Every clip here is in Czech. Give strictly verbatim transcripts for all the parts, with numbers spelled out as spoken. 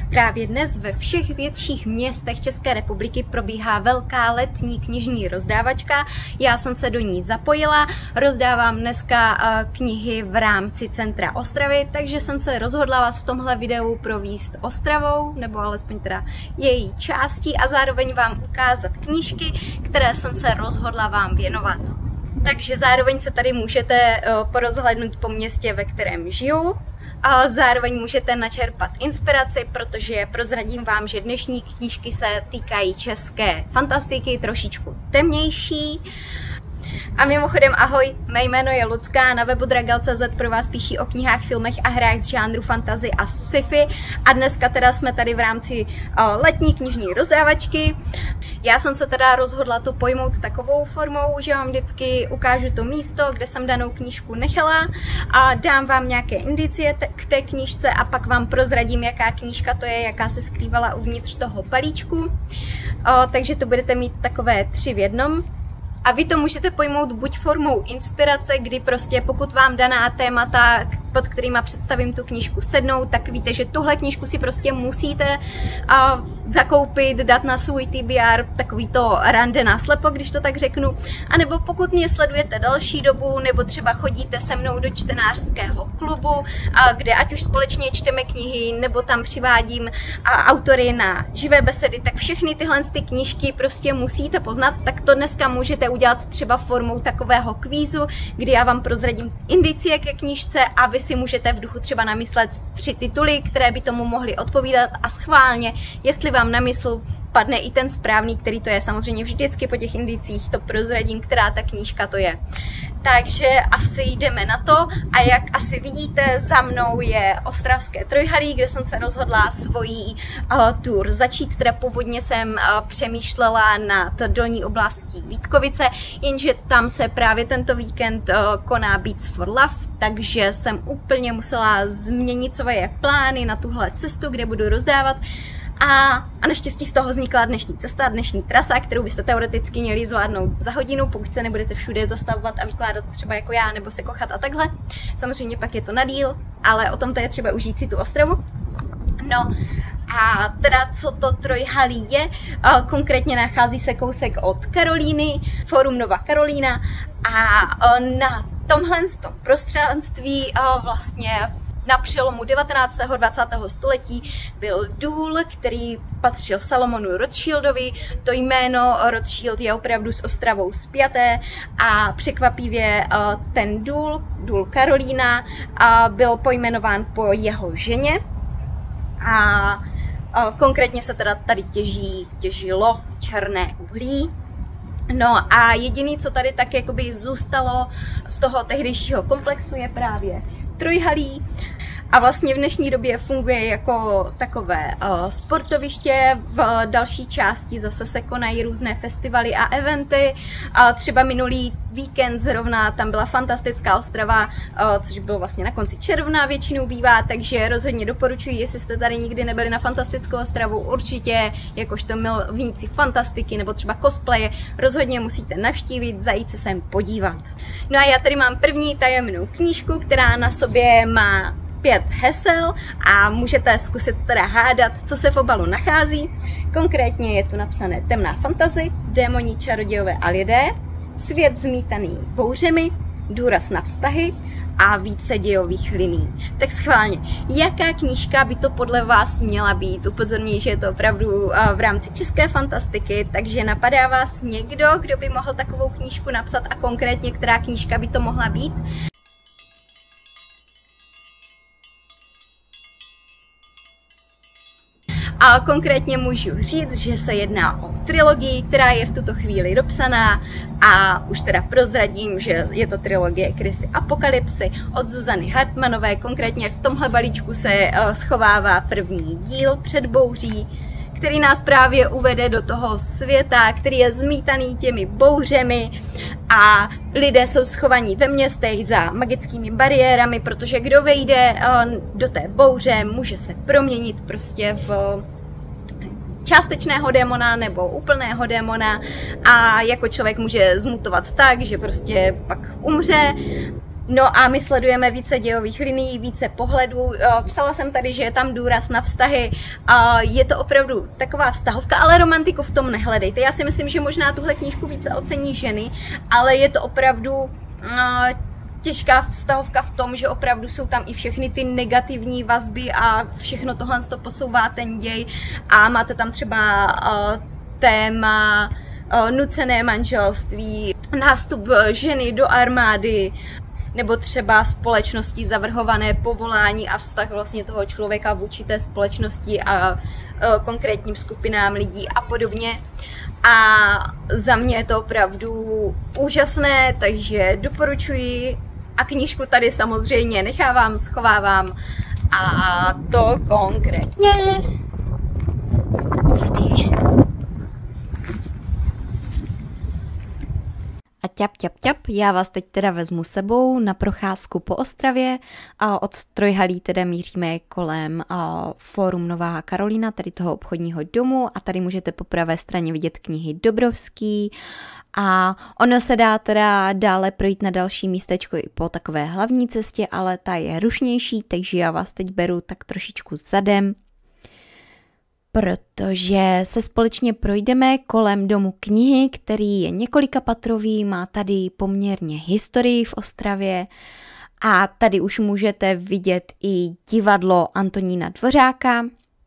Právě dnes ve všech větších městech České republiky probíhá velká letní knižní rozdávačka. Já jsem se do ní zapojila, rozdávám dneska knihy v rámci centra Ostravy, takže jsem se rozhodla vás v tomhle videu províst Ostravou, nebo alespoň teda její částí a zároveň vám ukázat knížky, které jsem se rozhodla vám věnovat. Takže zároveň se tady můžete porozhlédnout po městě, ve kterém žiju. A zároveň můžete načerpat inspiraci, protože prozradím vám, že dnešní knížky se týkají české fantastiky, trošičku temnější. A mimochodem ahoj, mé jméno je Lucka, na webu dragal tečka cé zet pro vás píší o knihách, filmech a hrách z žánru fantasy a sci-fi. A dneska teda jsme tady v rámci o, letní knižní rozdávačky. Já jsem se teda rozhodla to pojmout takovou formou, že vám vždycky ukážu to místo, kde jsem danou knížku nechala a dám vám nějaké indicie k té knížce a pak vám prozradím, jaká knížka to je, jaká se skrývala uvnitř toho balíčku. O, takže to budete mít takové tři v jednom. A vy to můžete pojmout buď formou inspirace, kdy prostě pokud vám daná témata, pod kterýma představím tu knížku, sednou, tak víte, že tuhle knížku si prostě musíte a zakoupit, dát na svůj T B R, takový to rande naslepo, když to tak řeknu. A nebo pokud mě sledujete další dobu, nebo třeba chodíte se mnou do čtenářského klubu, a kde ať už společně čteme knihy, nebo tam přivádím a autory na živé besedy, tak všechny tyhle ty knížky prostě musíte poznat, tak to dneska můžete udělat třeba formou takového kvízu, kdy já vám prozradím indicie ke knížce a vy si můžete v duchu třeba namyslet tři tituly, které by tomu mohly odpovídat a schválně, jestli vám na mysl padne i ten správný, který to je. Samozřejmě vždycky po těch indicích to prozradím, která ta knížka to je. Takže asi jdeme na to a jak asi vidíte, za mnou je Ostravské Trojhalí, kde jsem se rozhodla svojí uh, tour začít. Teda původně jsem uh, přemýšlela nad dolní oblastí Vítkovice, jenže tam se právě tento víkend uh, koná Beats for Love, takže jsem úplně musela změnit svoje plány na tuhle cestu, kde budu rozdávat. A, a naštěstí z toho vznikla dnešní cesta, dnešní trasa, kterou byste teoreticky měli zvládnout za hodinu, pokud se nebudete všude zastavovat a vykládat třeba jako já, nebo se kochat a takhle. Samozřejmě pak je to na díl, ale o tom to je třeba užít si tu Ostravu. No a teda co to Trojhalí je, konkrétně nachází se kousek od Karolíny, Forum Nova Karolína a na tomhle prostranství vlastně na přelomu devatenáctého a dvacátého století byl důl, který patřil Salomonu Rothschildovi. To jméno Rothschild je opravdu s Ostravou spjaté a překvapivě ten důl, důl Karolína, byl pojmenován po jeho ženě. A konkrétně se teda tady těží, těžilo černé uhlí. No a jediný, co tady tak jakoby zůstalo z toho tehdejšího komplexu, je právě Trojhalí. A vlastně v dnešní době funguje jako takové uh, sportoviště, v další části zase se konají různé festivaly a eventy. Uh, třeba minulý víkend zrovna tam byla fantastická Ostrava, uh, což bylo vlastně na konci června většinou bývá, takže rozhodně doporučuji, jestli jste tady nikdy nebyli na fantastickou Ostravu, určitě, jakožto milovníci fantastiky nebo třeba cosplaye, rozhodně musíte navštívit, zajít se sem podívat. No a já tady mám první tajemnou knížku, která na sobě má pět hesel a můžete zkusit teda hádat, co se v obalu nachází. Konkrétně je tu napsané temná fantasy, démoni, čarodějové a lidé, svět zmítaný bouřemi, důraz na vztahy a více dějových liní. Tak schválně, jaká knížka by to podle vás měla být? Upozorňuji, že je to opravdu v rámci české fantastiky, takže napadá vás někdo, kdo by mohl takovou knížku napsat a konkrétně, která knížka by to mohla být? A konkrétně můžu říct, že se jedná o trilogii, která je v tuto chvíli dopsaná a už teda prozradím, že je to trilogie Krysy Apokalypsy od Zuzany Hartmanové. Konkrétně v tomhle balíčku se schovává první díl Před bouří, který nás právě uvede do toho světa, který je zmítaný těmi bouřemi a lidé jsou schovaní ve městech za magickými bariérami, protože kdo vejde do té bouře, může se proměnit prostě v částečného démona nebo úplného démona a jako člověk může zmutovat tak, že prostě pak umře. No a my sledujeme více dějových linií, více pohledů. Psala jsem tady, že je tam důraz na vztahy. Je to opravdu taková vztahovka, ale romantiku v tom nehledejte. Já si myslím, že možná tuhle knížku více ocení ženy, ale je to opravdu těžká vztahovka v tom, že opravdu jsou tam i všechny ty negativní vazby a všechno tohle to posouvá ten děj. A máte tam třeba téma nucené manželství, nástup ženy do armády, nebo třeba společností zavrhované povolání a vztah vlastně toho člověka vůči té společnosti a konkrétním skupinám lidí a podobně. A za mě je to opravdu úžasné, takže doporučuji a knížku tady samozřejmě nechávám, schovávám a to konkrétně tady. A ťap, ťap, ťap, já vás teď teda vezmu sebou na procházku po Ostravě a od Trojhalí teda míříme kolem Fórum Nová Karolína, tady toho obchodního domu a tady můžete po pravé straně vidět knihy Dobrovský a ono se dá teda dále projít na další místečko i po takové hlavní cestě, ale ta je rušnější, takže já vás teď beru tak trošičku zadem, protože se společně projdeme kolem domu knihy, který je několikapatrový, má tady poměrně historii v Ostravě a tady už můžete vidět i divadlo Antonína Dvořáka.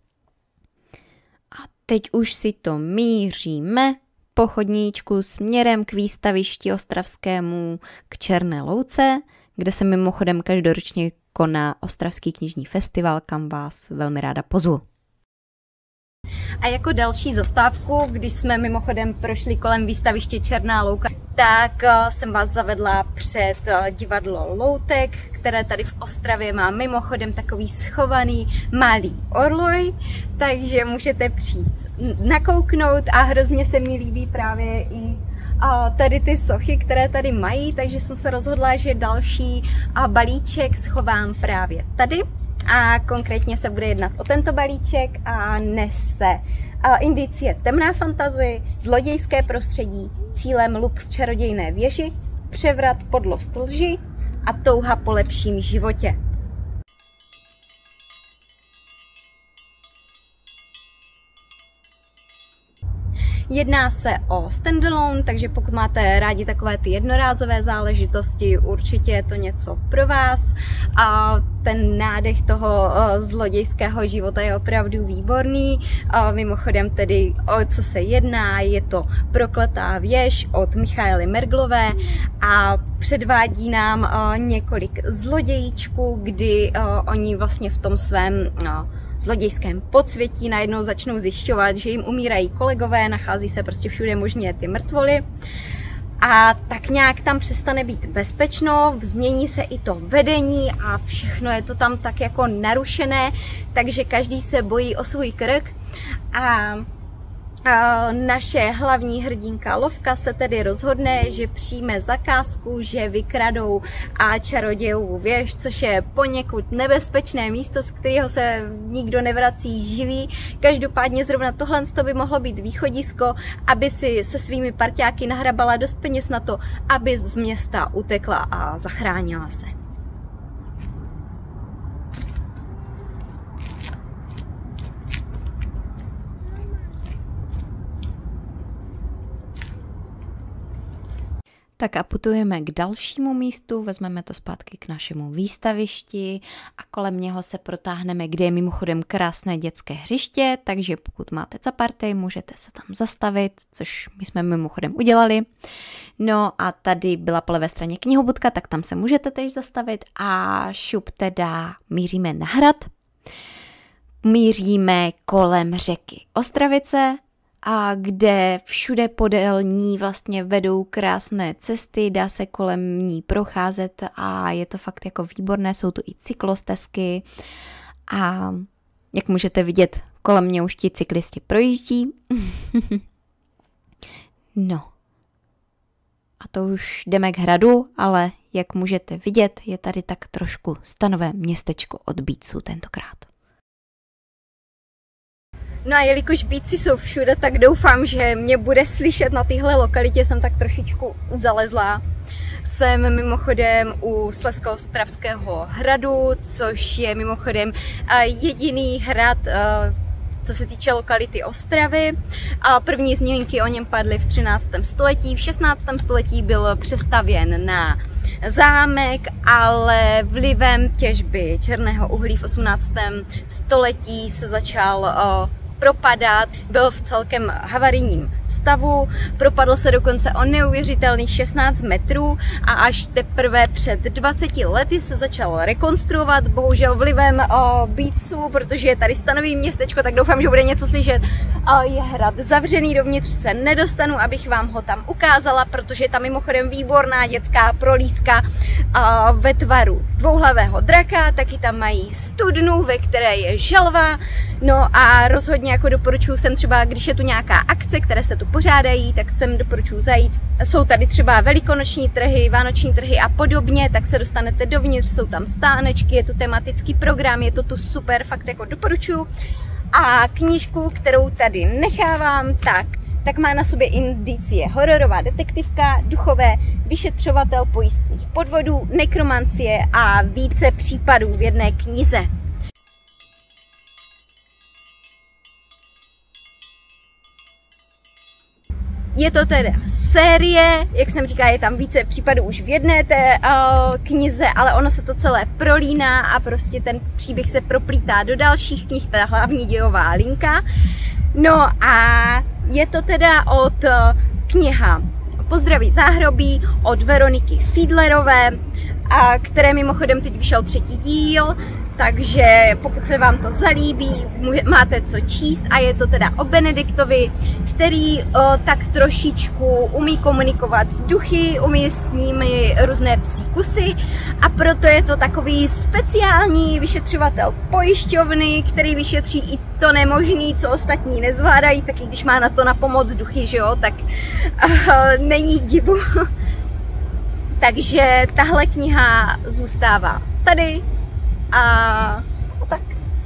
A teď už si to míříme po chodníčku směrem k výstavišti ostravskému k Černé louce, kde se mimochodem každoročně koná Ostravský knižní festival, kam vás velmi ráda pozvu. A jako další zastávku, když jsme mimochodem prošli kolem výstaviště Černá louka, tak jsem vás zavedla před divadlo Loutek, které tady v Ostravě má mimochodem takový schovaný malý orloj, takže můžete přijít nakouknout a hrozně se mi líbí právě i tady ty sochy, které tady mají, takže jsem se rozhodla, že další balíček schovám právě tady. A konkrétně se bude jednat o tento balíček a nese indicie temná fantasy, zlodějské prostředí, cílem lup v čarodějné věži, převrat, podlost lži a touha po lepším životě. Jedná se o standalone, takže pokud máte rádi takové ty jednorázové záležitosti, určitě je to něco pro vás. A ten nádech toho zlodějského života je opravdu výborný. A mimochodem tedy, o co se jedná, je to Prokletá věž od Michaely Merglové a předvádí nám několik zlodějíčků, kdy oni vlastně v tom svém zlodějském podsvětí najednou začnou zjišťovat, že jim umírají kolegové, nachází se prostě všude možně ty mrtvoly. A tak nějak tam přestane být bezpečno, změní se i to vedení a všechno je to tam tak jako narušené, takže každý se bojí o svůj krk. A A naše hlavní hrdinka Lovka se tedy rozhodne, že přijme zakázku, že vykradou a čarodějovou věž, což je poněkud nebezpečné místo, z kterého se nikdo nevrací živý. Každopádně zrovna tohle by mohlo být východisko, aby si se svými parťáky nahrabala dost peněz na to, aby z města utekla a zachránila se. Tak a putujeme k dalšímu místu, vezmeme to zpátky k našemu výstavišti a kolem něho se protáhneme, kde je mimochodem krásné dětské hřiště, takže pokud máte za party, můžete se tam zastavit, což my jsme mimochodem udělali. No a tady byla po levé straně knihobudka, tak tam se můžete tež zastavit a šup teda míříme na hrad. Míříme kolem řeky Ostravice, a kde všude podél ní vlastně vedou krásné cesty, dá se kolem ní procházet a je to fakt jako výborné, jsou tu i cyklostezky a jak můžete vidět, kolem mě už ti cyklisti projíždí. No. A to už jdeme k hradu, ale jak můžete vidět, je tady tak trošku stanové městečko od Beatsů tentokrát. No a jelikož Beatsy jsou všude, tak doufám, že mě bude slyšet na téhle lokalitě, jsem tak trošičku zalezlá. jsem mimochodem u Slezsko-Ostravského hradu, což je mimochodem jediný hrad, co se týče lokality Ostravy. A první zmínky o něm padly v třináctém století. V šestnáctém století byl přestavěn na zámek, ale vlivem těžby černého uhlí v osmnáctém století se začal uh, propadat, byl v celkem havarijním stavu, propadl se dokonce o neuvěřitelných šestnáct metrů a až teprve před dvaceti lety se začal rekonstruovat, bohužel vlivem o Beatsu, protože je tady stanový městečko, tak doufám, že bude něco slyšet. Je hrad zavřený, dovnitř se nedostanu, abych vám ho tam ukázala, protože je tam mimochodem výborná dětská prolízka ve tvaru dvouhlavého draka, taky tam mají studnu, ve které je želva, no a rozhodně jako doporučuji sem třeba, když je tu nějaká akce, které se tu pořádají, tak sem doporučuji zajít. Jsou tady třeba velikonoční trhy, vánoční trhy a podobně, tak se dostanete dovnitř, jsou tam stánečky, je tu tematický program, je to tu super, fakt jako doporučuji. A knížku, kterou tady nechávám, tak, tak má na sobě indicie hororová detektivka, duchové, vyšetřovatel pojistných podvodů, nekromancie a více případů v jedné knize. Je to teda série, jak jsem říkala, je tam více případů už v jedné té uh, knize, ale ono se to celé prolíná a prostě ten příběh se proplítá do dalších knih, ta hlavní dějová linka. No a je to teda od uh, kniha Pozdraví záhrobí od Veroniky Fiedlerové, a které mimochodem teď vyšel třetí díl, takže pokud se vám to zalíbí, máte co číst a je to teda o Benediktovi, který o, tak trošičku umí komunikovat s duchy, umí s nimi různé psí kusy a proto je to takový speciální vyšetřovatel pojišťovny, který vyšetří i to nemožný, co ostatní nezvládají, taky když má na to na pomoc duchy, že jo, tak uh, není divu. Takže tahle kniha zůstává tady a tak.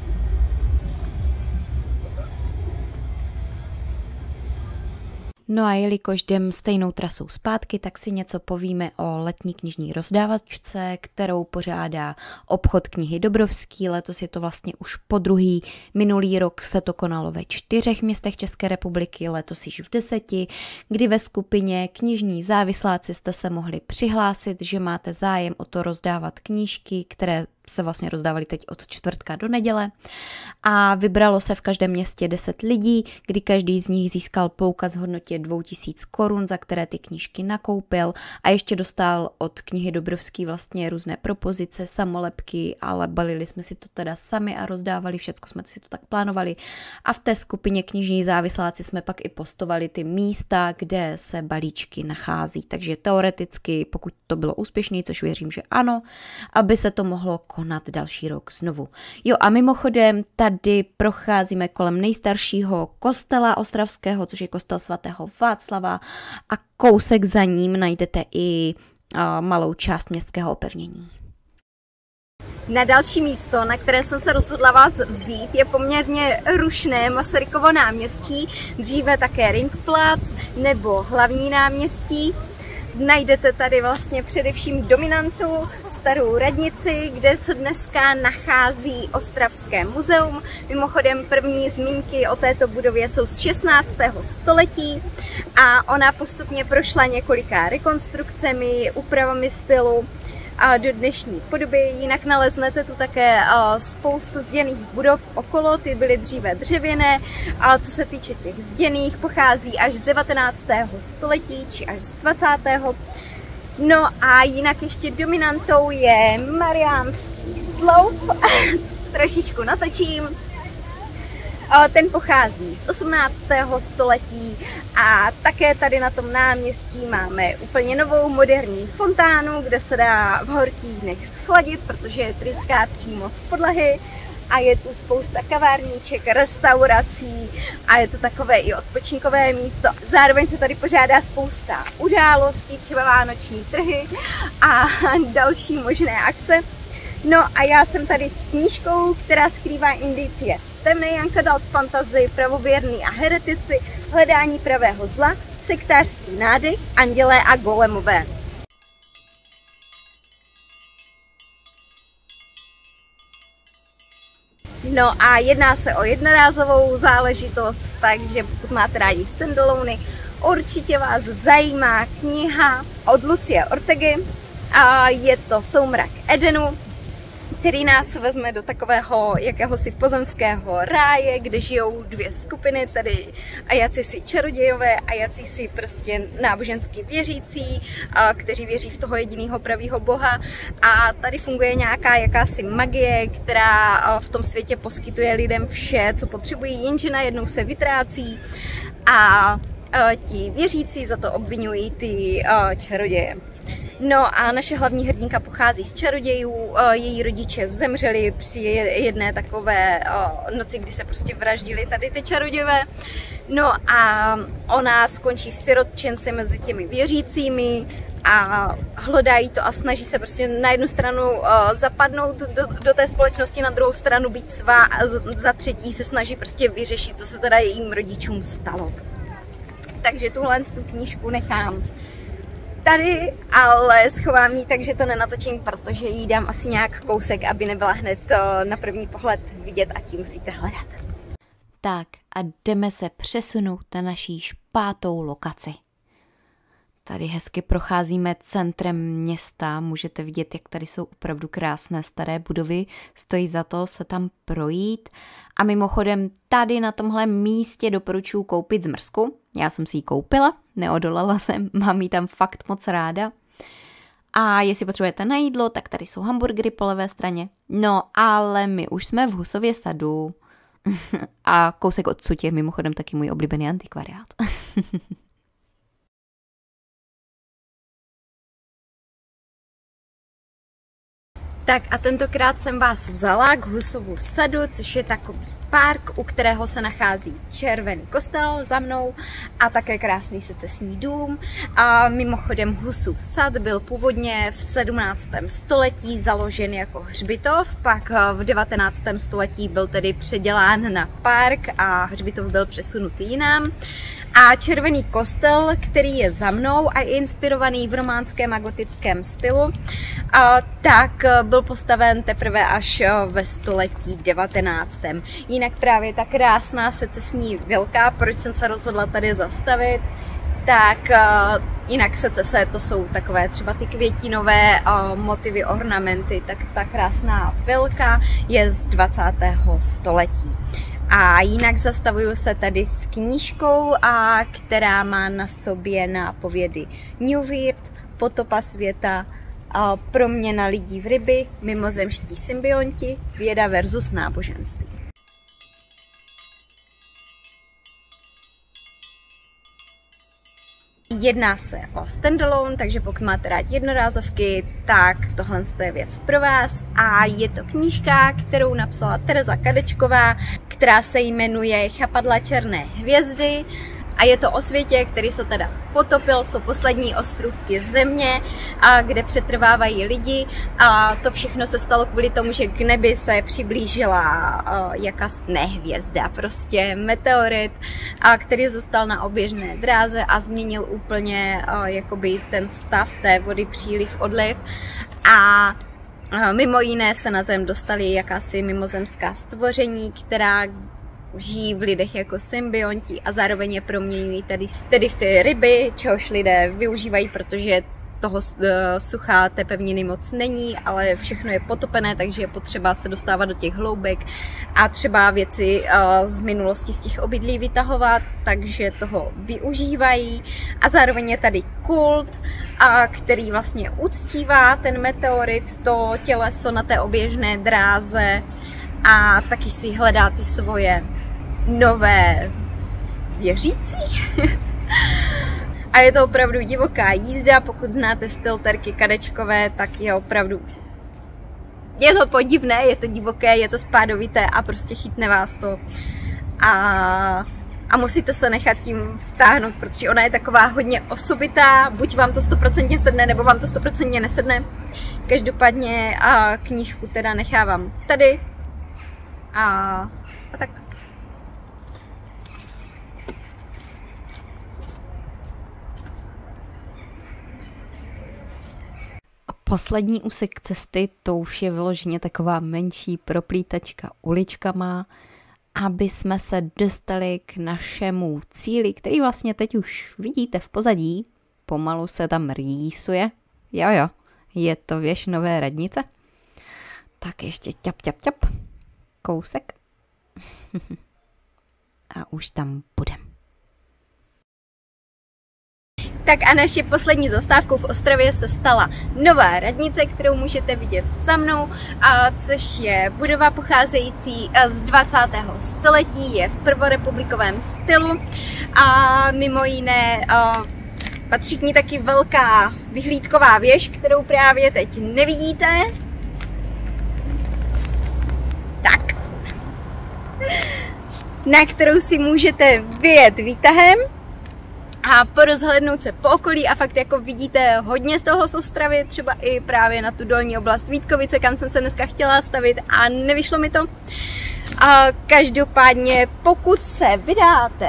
No a jelikož jdem stejnou trasou zpátky, tak si něco povíme o letní knižní rozdávačce, kterou pořádá obchod knihy Dobrovský. Letos je to vlastně už podruhý. Minulý rok se to konalo ve čtyřech městech České republiky, letos již v deseti, kdy ve skupině Knižní závisláci jste se mohli přihlásit, že máte zájem o to rozdávat knížky, které se vlastně rozdávali teď od čtvrtka do neděle a vybralo se v každém městě deset lidí, kdy každý z nich získal poukaz v hodnotě dvě tisíce korun, za které ty knížky nakoupil a ještě dostal od knihy Dobrovský vlastně různé propozice, samolepky, ale balili jsme si to teda sami a rozdávali, všecko jsme si to tak plánovali a v té skupině Knižní závisláci jsme pak i postovali ty místa, kde se balíčky nachází, takže teoreticky, pokud to bylo úspěšné, což věřím, že ano, aby se to mohlo konat další rok znovu. Jo a mimochodem tady procházíme kolem nejstaršího kostela ostravského, což je kostel svatého Václava a kousek za ním najdete i uh, malou část městského opevnění. Na další místo, na které jsem se rozhodla vás vzít, je poměrně rušné Masarykovo náměstí, dříve také Ringplatz nebo hlavní náměstí. Najdete tady vlastně především dominantu, starou radnici, kde se dneska nachází Ostravské muzeum. Mimochodem první zmínky o této budově jsou z šestnáctého století a ona postupně prošla několika rekonstrukcemi, úpravami stylu a do dnešní podoby. Jinak naleznete tu také spoustu zděných budov okolo, ty byly dříve dřevěné a co se týče těch zděných, pochází až z devatenáctého století či až z dvacátého No a jinak ještě dominantou je Mariánský sloup, trošičku natočím. Ten pochází z osmnáctého století a také tady na tom náměstí máme úplně novou moderní fontánu, kde se dá v horkých dnech schladit, protože je tryská přímo z podlahy a je tu spousta kavárníček, restaurací a je to takové i odpočinkové místo. Zároveň se tady pořádá spousta událostí, třeba vánoční trhy a další možné akce. No a já jsem tady s knížkou, která skrývá indicie temné young adult fantasy, pravověrný a heretici, hledání pravého zla, sektářský nádech, andělé a golemové. No a jedná se o jednorázovou záležitost, takže pokud máte rádi standalony, určitě vás zajímá kniha od Lucie Ortegy. A je to Soumrak Edenu, který nás vezme do takového jakéhosi pozemského ráje, kde žijou dvě skupiny, tedy ajací čarodějové a ajací si prostě nábožensky věřící, kteří věří v toho jediného pravýho boha. A tady funguje nějaká jakási magie, která v tom světě poskytuje lidem vše, co potřebují, jenže najednou se vytrácí a ti věřící za to obvinují ty čaroděje. No a naše hlavní hrdinka pochází z čarodějů, její rodiče zemřeli při jedné takové noci, kdy se prostě vraždili tady ty čarodějové. No a ona skončí v sirotčence mezi těmi věřícími a hledají to a snaží se prostě na jednu stranu zapadnout do, do té společnosti, na druhou stranu být svá a za třetí se snaží prostě vyřešit, co se teda jejím rodičům stalo. Takže tuhle tu knížku nechám tady, ale schovám ji, takže to nenatočím, protože jí dám asi nějak kousek, aby nebyla hned na první pohled vidět a tím musíte hledat. Tak a jdeme se přesunout na naší pátou lokaci. Tady hezky procházíme centrem města, můžete vidět, jak tady jsou opravdu krásné staré budovy, stojí za to se tam projít. A mimochodem tady na tomhle místě doporučuji koupit zmrzku. Já jsem si ji koupila, neodolala jsem, mám ji tam fakt moc ráda. A jestli potřebujete na jídlo, tak tady jsou hamburgery po levé straně. No ale my už jsme v Husově sadu a kousek odsud je mimochodem taky můj oblíbený antikvariát. Tak a tentokrát jsem vás vzala k Husovu sadu, což je takový park, u kterého se nachází červený kostel za mnou a také krásný secesní dům. A mimochodem Husův sad byl původně v sedmnáctém století založen jako hřbitov, pak v devatenáctém století byl tedy předělán na park a hřbitov byl přesunut jinam. A červený kostel, který je za mnou a je inspirovaný v románském a gotickém stylu, a tak byl postaven teprve až ve století devatenáctém. Jinak právě ta krásná secesní vilka, proč jsem se rozhodla tady zastavit, tak uh, jinak secese to jsou takové třeba ty květinové uh, motivy, ornamenty, tak ta krásná vilka je z dvacátého století. A jinak zastavuju se tady s knížkou, a která má na sobě nápovědy New World, Potopa světa, a proměna lidí v ryby, mimozemští symbionti, věda versus náboženství. Jedná se o standalone, takže pokud máte rádi jednorázovky, tak tohle je věc pro vás. A je to knížka, kterou napsala Tereza Kadečková, která se jmenuje Chapadla černé hvězdy. A je to o světě, který se teda potopil, jsou poslední ostrůvky země, a kde přetrvávají lidi. A to všechno se stalo kvůli tomu, že k nebi se přiblížila uh, jakási ne hvězda, prostě meteorit, a který zůstal na oběžné dráze a změnil úplně uh, jakoby ten stav té vody, příliv, odliv. A uh, mimo jiné se na zem dostali jakási mimozemská stvoření, která žijí v lidech jako symbionti a zároveň je proměňují tedy, tedy v ty ryby, čehož lidé využívají, protože toho sucha té pevniny moc není, ale všechno je potopené, takže je potřeba se dostávat do těch hloubek a třeba věci z minulosti z těch obydlí vytahovat, takže toho využívají. A zároveň je tady kult, který vlastně uctívá ten meteorit, to těleso na té oběžné dráze, a taky si hledá ty svoje nové věřící. A je to opravdu divoká jízda, pokud znáte styl Terky Kadečkové, tak je opravdu, je to podivné, je to divoké, je to spádovité a prostě chytne vás to. A, a musíte se nechat tím vtáhnout, protože ona je taková hodně osobitá, buď vám to sto procent sedne, nebo vám to sto procent nesedne. Každopádně a knížku teda nechávám tady. A, a tak. Poslední úsek cesty, to už je vyloženě taková menší proplítačka uličkama, aby jsme se dostali k našemu cíli, který vlastně teď už vidíte v pozadí. Pomalu se tam rýsuje. Jo, jo, je to věž Nové radnice. Tak ještě ťap, ťap, ťap. Kousek. A už tam budem. Tak a naše poslední zastávkou v Ostravě se stala Nová radnice, kterou můžete vidět za mnou, a což je budova pocházející z dvacátého století, je v prvorepublikovém stylu a mimo jiné a patří k ní taky velká vyhlídková věž, kterou právě teď nevidíte. Tak. Na kterou si můžete vyjet výtahem a porozhlednout se po okolí a fakt jako vidíte hodně z toho z Ostravy, třeba i právě na tu dolní oblast Vítkovice, kam jsem se dneska chtěla stavit a nevyšlo mi to. A každopádně, pokud se vydáte,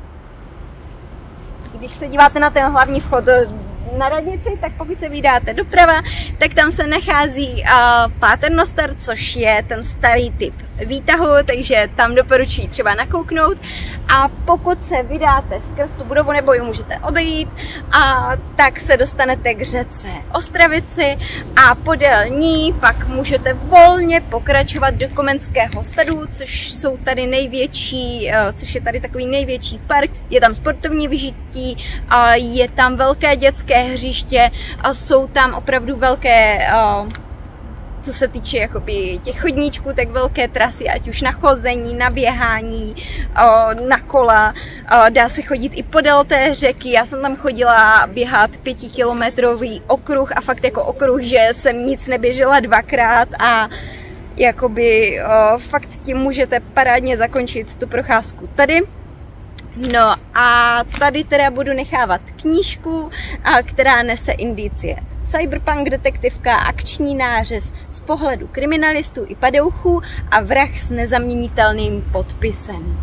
když se díváte na ten hlavní vchod na radnici, tak pokud se vydáte doprava, tak tam se nachází uh, Paternoster, což je ten starý typ výtahu, takže tam doporučuji třeba nakouknout. A pokud se vydáte skrz tu budovu, nebo ji můžete obejít, a tak se dostanete k řece Ostravici a podél ní pak můžete volně pokračovat do Komenského sadu, což jsou tady největší, uh, což je tady takový největší park. Je tam sportovní vyžití, uh, je tam velké dětské hřiště a jsou tam opravdu velké, uh, co se týče jakoby těch chodníčků, tak velké trasy, ať už na chození, na běhání, uh, na kola. Uh, dá se chodit i podél té řeky. Já jsem tam chodila běhat pětikilometrový okruh a fakt jako okruh, že jsem nic neběžela dvakrát a jakoby uh, fakt tím můžete parádně zakončit tu procházku tady. No a tady teda budu nechávat knížku, která nese indicie cyberpunk detektivka, akční nářez z pohledu kriminalistů i padouchů a vrah s nezaměnitelným podpisem.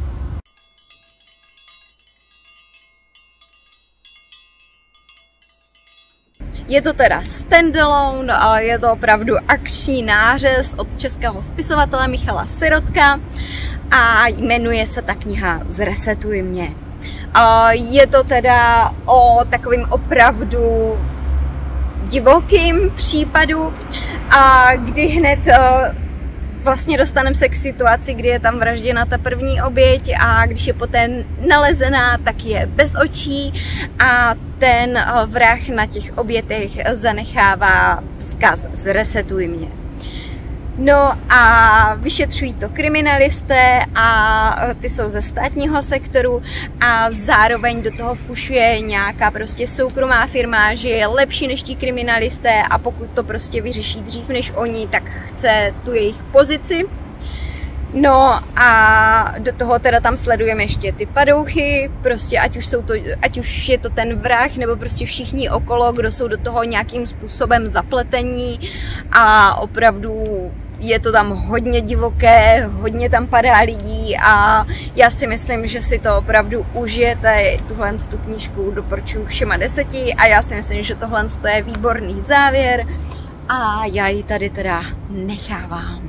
Je to teda standalone, je to opravdu akční nářez od českého spisovatele Michala Sirotka a jmenuje se ta kniha Zresetuj mě. Je to teda o takovým opravdu divokým případu, a kdy hned vlastně dostaneme se k situaci, kdy je tam vražděna ta první oběť a když je poté nalezená, tak je bez očí a ten vrah na těch obětech zanechává vzkaz Zresetuj mě. No a vyšetřují to kriminalisté a ty jsou ze státního sektoru a zároveň do toho fušuje nějaká prostě soukromá firma, že je lepší než ti kriminalisté a pokud to prostě vyřeší dřív než oni, tak chce tu jejich pozici. No a do toho teda tam sledujeme ještě ty padouchy, prostě ať už, jsou to, ať už je to ten vrah, nebo prostě všichni okolo, kdo jsou do toho nějakým způsobem zapletení a opravdu je to tam hodně divoké, hodně tam padá lidí a já si myslím, že si to opravdu užijete. Tuhle tu knížku doporučuji všema deseti a já si myslím, že tohle je výborný závěr a já ji tady teda nechávám.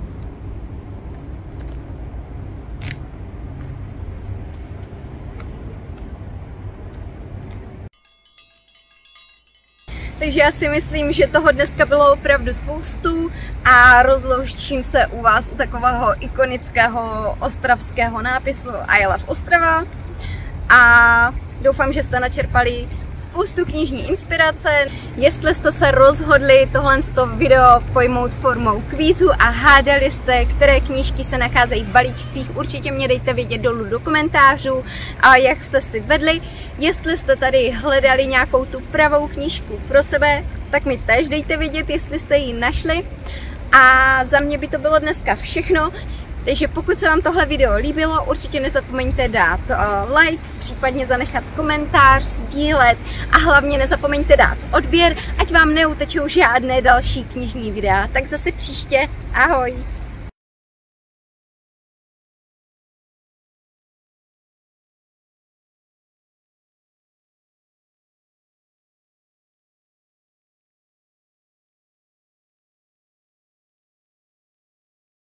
Takže já si myslím, že toho dneska bylo opravdu spoustu a rozloučím se u vás u takového ikonického ostravského nápisu I love Ostrava a doufám, že jste načerpali spoustu knižní inspirace. Jestli jste se rozhodli tohle video pojmout formou kvízu a hádali jste, které knížky se nacházejí v balíčcích, určitě mě dejte vědět dolů do komentářů, a jak jste si vedli. Jestli jste tady hledali nějakou tu pravou knížku pro sebe, tak mi též dejte vědět, jestli jste ji našli. A za mě by to bylo dneska všechno. Takže pokud se vám tohle video líbilo, určitě nezapomeňte dát uh, like, případně zanechat komentář, sdílet a hlavně nezapomeňte dát odběr, ať vám neutečou žádné další knižní videa. Tak zase příště, ahoj!